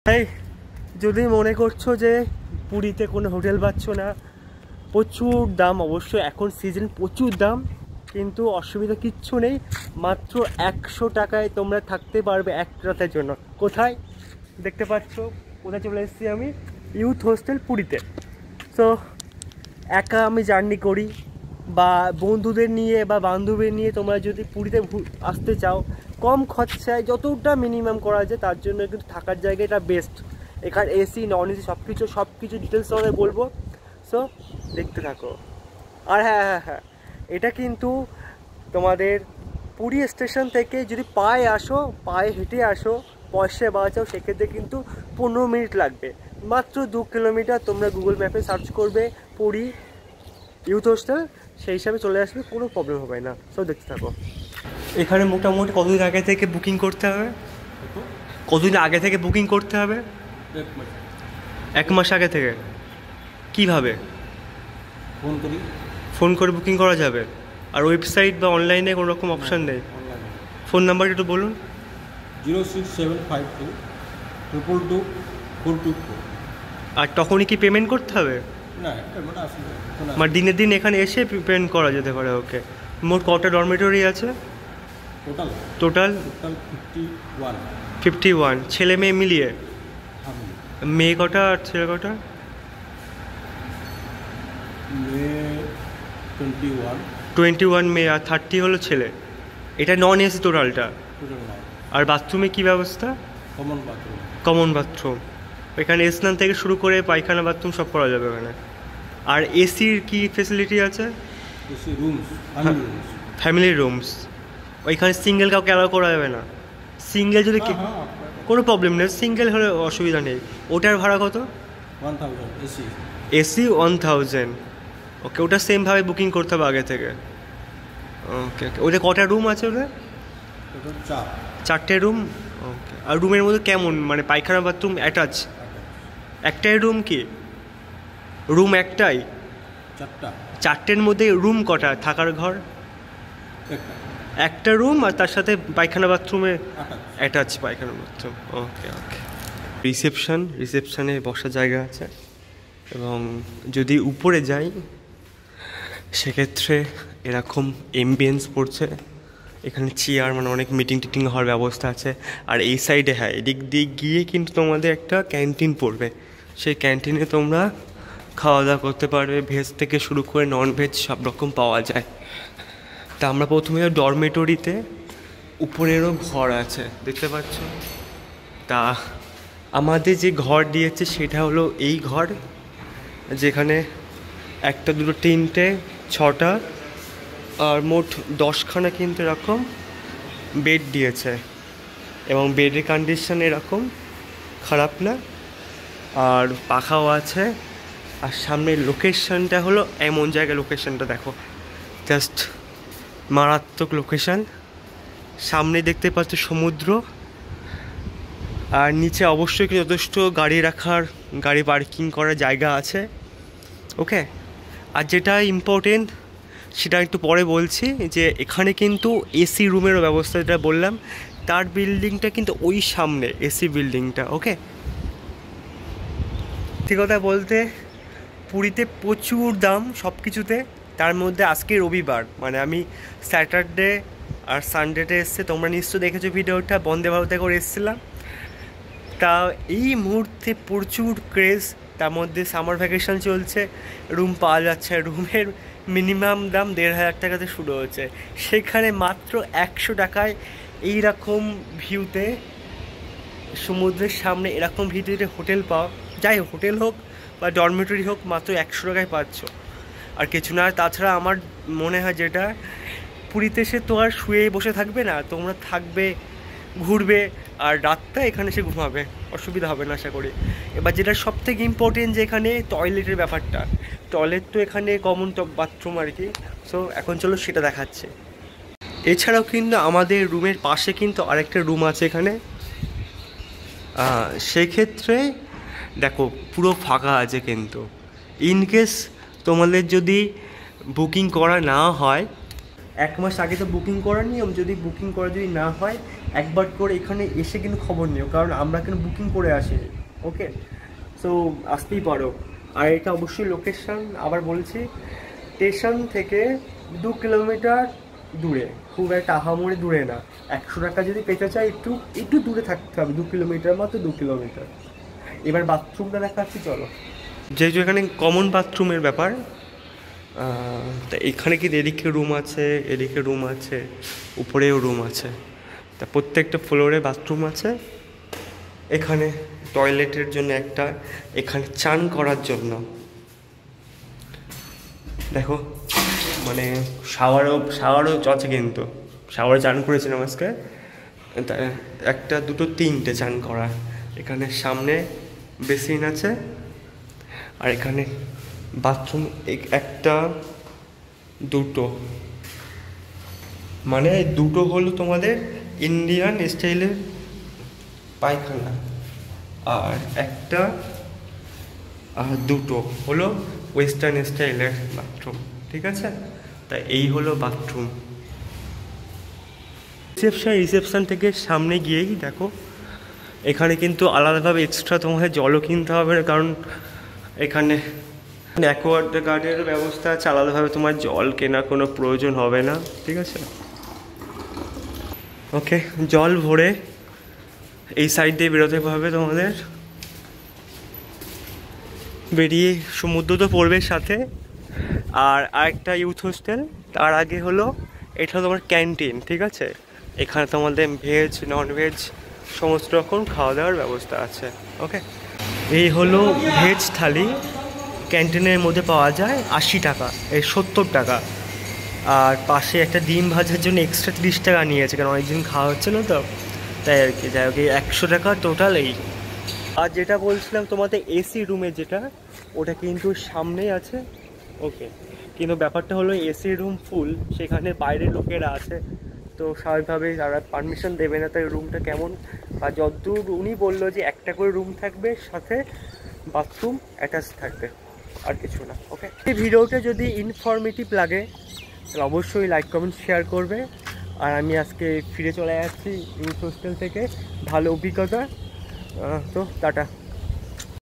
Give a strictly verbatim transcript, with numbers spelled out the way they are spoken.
তাই যদি মনে করছো যে পুরীতে কোনো হোটেল পাচ্ছ না, প্রচুর দাম, অবশ্যই এখন সিজন প্রচুর দাম, কিন্তু অসুবিধা কিচ্ছু নেই। মাত্র একশো টাকায় তোমরা থাকতে পারবে এক রাতের জন্য। কোথায় দেখতে পাচ্ছ, কোথায় চলে এসেছি আমি, ইউথ হোস্টেল পুরীতে। সো একা আমি জার্নি করি বা বন্ধুদের নিয়ে বা বান্ধবীদের নিয়ে তোমরা যদি পুরীতে আসতে চাও কম খরচায় যতটা মিনিমাম করা যায়, তার জন্য কিন্তু থাকার জায়গা এটা বেস্ট। এখানে এসি নন এসি সব কিছু সব কিছু ডিটেলস তোমাদের বলবো। সো দেখতে থাকো। আর হ্যাঁ হ্যাঁ হ্যাঁ এটা কিন্তু তোমাদের পুরী স্টেশন থেকে যদি পায়ে আসো, পায়ে হেঁটে আসো, পয়সা বাঁচাও, সেক্ষেত্রে কিন্তু পনেরো মিনিট লাগবে, মাত্র দু কিলোমিটার। তোমরা গুগল ম্যাপে সার্চ করবে পুরী ইউথ হোস্টেল, সেই হিসাবে চলে আসবে, কোনো প্রবলেম হবে না। সব দেখতে থাকো। এখানে মোটামুটি কতদিন আগে থেকে বুকিং করতে হবে? কতদিন আগে থেকে বুকিং করতে হবে? এক মাস আগে থেকে। কিভাবে? ফোন করি, ফোন করে বুকিং করা যাবে? আর ওয়েবসাইট বা অনলাইনে কোনো রকম অপশান নেই? ফোন নাম্বারটা একটু বলুন। Zero six seven five two triple two four two four. আর তখনই কি পেমেন্ট করতে হবে? না, পেমেন্ট আসলে মানে দিনের দিন এখানে এসে পেমেন্ট করা যেতে পারে। ওকে। মোট কটা ডরমেটরি আছে total? Total total fifty one. Fifty one ছেলে মেয়ে মিলিয়ে? মেয়ে কটা আর ছেলে কটা? মেয়ে টোয়েন্টি ওয়ান। টোয়েন্টি ওয়ান মেয়ে আর থার্টি হলো ছেলে। এটা নন এসি টোটালটা? আর বাথরুমে কি ব্যবস্থা? Common bathroom. Common bathroom. এখানে স্নান থেকে শুরু করে পায়খানা বাথরুম সব করা যাবে এখানে। আর এসির কি ফেসিলিটি আছে? AC rooms, family rooms. ওইখানে সিঙ্গেল কাউকে অ্যালাউ করা যাবে না? সিঙ্গেল যদি কোনো প্রবলেম নেই, সিঙ্গেল হলে অসুবিধা নেই। ওটার ভাড়া কত? One thousand AC. AC one thousand. Okay, ওটা সেমভাবে বুকিং করতে হবে আগে থেকে। ওকে ওকে। ওটা কটা রুম আছে? ওটা চার চারটে রুম। ওকে। আর রুমের মধ্যে কেমন, মানে পায়খানা বাথরুম অ্যাটাচ? একটাই রুম কি? রুম একটাই? চারটা। চারটের মধ্যে রুম কটা? থাকার ঘর একটা রুম, আর তার সাথে পায়খানা বাথরুমে অ্যাটাচ পায়খানা বাথরুম। ওকে ওকে। রিসেপশন, রিসেপশানে বসার জায়গা আছে। এবং যদি উপরে যাই সেক্ষেত্রে এরকম এমবিয়েন্স পড়ছে। এখানে চেয়ার, মানে অনেক মিটিং টিটিং হওয়ার ব্যবস্থা আছে। আর এই সাইডে, হ্যাঁ, এদিক দিয়ে গিয়ে কিন্তু তোমাদের একটা ক্যান্টিন পড়বে। সেই ক্যান্টিনে তোমরা খাওয়া দাওয়া করতে পারবে, ভেজ থেকে শুরু করে নন ভেজ সব রকম পাওয়া যায়। তা আমরা প্রথমে ডরমেটরিতে, উপরেরও ঘর আছে দেখতে পাচ্ছ। তা আমাদের যে ঘর দিয়েছে সেটা হলো এই ঘর, যেখানে একটা দুটো তিনটে ছটা আর মোট দশখানা কিন্তু এরকম বেড দিয়েছে। এবং বেডের কন্ডিশন এরকম খারাপ না, আর পাখাও আছে। আর সামনের লোকেশনটা হলো এমন জায়গায়, লোকেশনটা দেখো, জাস্ট মারাত্মক লোকেশন। সামনে দেখতে পাচ্ছ সমুদ্র, আর নিচে অবশ্যই যথেষ্ট গাড়ি রাখার, গাড়ি পার্কিং করার জায়গা আছে। ওকে। আর যেটা ইম্পর্টেন্ট সেটা একটু পরে বলছি, যে এখানে কিন্তু এসি রুমেরও ব্যবস্থা, যেটা বললাম, তার বিল্ডিংটা কিন্তু ওই সামনে এসি বিল্ডিংটা। ওকে। ঠিক কথা বলতে পুরীতে প্রচুর দাম সব কিছুতে। তার মধ্যে আজকে রবিবার, মানে আমি স্যাটারডে আর সানডেতে এসছে, তোমরা নিশ্চয় দেখেছো ভিডিওটা, বন্দে ভারতে করে এসেছিলাম। তা এই মুহূর্তে প্রচুর ক্রেজ, তার মধ্যে সামার ভ্যাকেশন চলছে, রুম পাওয়া যাচ্ছে। রুমের মিনিমাম দাম দেড় হাজার টাকাতে শুরু হচ্ছে, সেখানে মাত্র একশো টাকায় এইরকম ভিউতে, সমুদ্রের সামনে এরকম ভিউতে হোটেল পাও। যাই হোটেল হোক বা ডরমেটরি হোক, মাত্র একশো টাকায় পাচ্ছ। আর কিছু না। তাছাড়া আমার মনে হয় যেটা, পুরীতে এসে তো আর শুয়ে বসে থাকবে না, তোমরা থাকবে, ঘুরবে, আর রাতটা এখানে এসে ঘুমাবে, অসুবিধা হবে না আশা করি। এবার যেটা সবথেকে ইম্পর্টেন্ট, যে এখানে টয়লেটের ব্যাপারটা, টয়লেট তো এখানে কমন বাথরুম আর কি। সো এখন চলো সেটা দেখাচ্ছে। এছাড়াও কিন্তু আমাদের রুমের পাশে কিন্তু আরেকটা রুম আছে এখানে। সেক্ষেত্রে দেখো পুরো ফাঁকা আছে, কিন্তু ইনকেস তোমাদের যদি বুকিং করা না হয়, এক মাস আগে তো বুকিং করার নিয়ম, যদি বুকিং করা যদি না হয় একবার করে এখানে এসে কিন্তু খবর নিও, কারণ আমরা কিন্তু বুকিং করে আসি। ওকে, সো আসতেই পারো। আর এটা অবশ্যই লোকেশন আবার বলছি, স্টেশন থেকে দু কিলোমিটার দূরে, খুব একটা আহামরি দূরে না। একশো টাকা যদি পেতে চাই একটু একটু দূরে থাকতে হবে, দু কিলোমিটার মাত্র দু কিলোমিটার। এবার বাথরুমটা দেখাচ্ছি চলো। যেহেতু এখানে কমন বাথরুমের ব্যাপার, তা এখানে কিন্তু এদিকে রুম আছে, এদিকে রুম আছে, উপরেও রুম আছে, তা প্রত্যেকটা ফ্লোরে বাথরুম আছে। এখানে টয়লেটের জন্য একটা, এখানে চান করার জন্য দেখো মানে শাওয়ারও শাওয়ারও আছে, কিন্তু শাওয়ারে চান করেছিলাম আজকে, একটা দুটো তিনটে চান করা। এখানে সামনে বেসিন আছে, আর এখানে বাথরুম একটা দুটো, মানে দুটো হলো তোমাদের ইন্ডিয়ান স্টাইলের পায়খানা, আর একটা আর দুটো হলো ওয়েস্টার্ন স্টাইলের বাথরুম। ঠিক আছে, তা এই হলো বাথরুম। রিসেপশন রিসেপশন থেকে সামনে গিয়েই দেখো এখানে কিন্তু আলাদাভাবে এক্সট্রা তোমাকে জলও কিনতে হবে, কারণ এখানে অ্যাকোয়ার্ড গার্ডের ব্যবস্থা আছে, আলাদাভাবে তোমার জল কেনার কোনো প্রয়োজন হবে না। ঠিক আছে, ওকে, জল ভরে এই সাইড দিয়ে বেরোতে হবে তোমাদের, বেরিয়ে সমুদ্র তো পড়বে সাথে। আর আরেকটা ইউথ হোস্টেল, তার আগে হলো এটা তোমার ক্যান্টিন। ঠিক আছে, এখানে তোমাদের ভেজ নন ভেজ সমস্ত রকম খাওয়া দাওয়ার ব্যবস্থা আছে। ওকে, এই হলো ভেজ থালি, ক্যান্টিনের মধ্যে পাওয়া যায়, আশি টাকা, এই সত্তর টাকা। আর পাশে একটা ডিম ভাজার জন্য এক্সট্রা তিরিশ টাকা নিয়েছে, কারণ অনেকদিন খাওয়া হচ্ছে না তো, তাই আর কি। যাই হোক, এই একশো টাকা টোটাল এই। আর যেটা বলছিলাম তোমাদের এসি রুমে যেটা, ওটা কিন্তু সামনেই আছে। ওকে, কিন্তু ব্যাপারটা হলো এসি রুম ফুল, সেখানে বাইরের লোকেরা আছে, তো স্বাভাবিকভাবেই তারা পারমিশন দেবে না। তাই রুমটা কেমন, বা যতদূর উনি বললো যে একটা করে রুম থাকবে, সাথে বাথরুম অ্যাটাচ থাকবে, আর কিছু না। ওকে, এই ভিডিওটা যদি ইনফরমেটিভ লাগে তাহলে অবশ্যই লাইক কমেন্ট শেয়ার করবে। আর আমি আজকে ফিরে চলে যাচ্ছি ইউথ হোস্টেল থেকে, ভালো অভিজ্ঞতা, তো টাটা।